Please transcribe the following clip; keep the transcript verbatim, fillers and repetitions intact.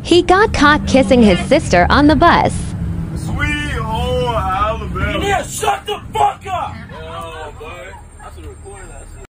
He got caught kissing his sister on the bus. Sweet home Alabama. Yeah, shut the fuck up!